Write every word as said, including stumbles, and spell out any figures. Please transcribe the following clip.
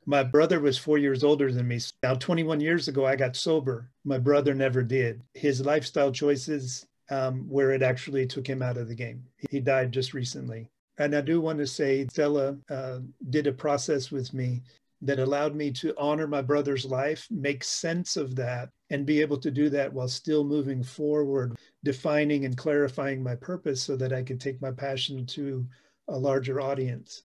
My brother was four years older than me. Now, twenty-one years ago, I got sober. My brother never did. His lifestyle choices, um, where it actually took him out of the game. He died just recently. And I do want to say Stella uh, did a process with me that allowed me to honor my brother's life, make sense of that, and be able to do that while still moving forward, defining and clarifying my purpose so that I could take my passion to a larger audience.